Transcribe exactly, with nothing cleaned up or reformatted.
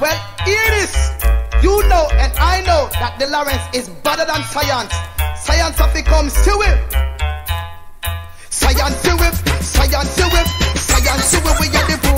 Well, hear this. You know and I know that the Lawrence is better than science. Science of it comes to it. Science to it, science to it, science to it. We are the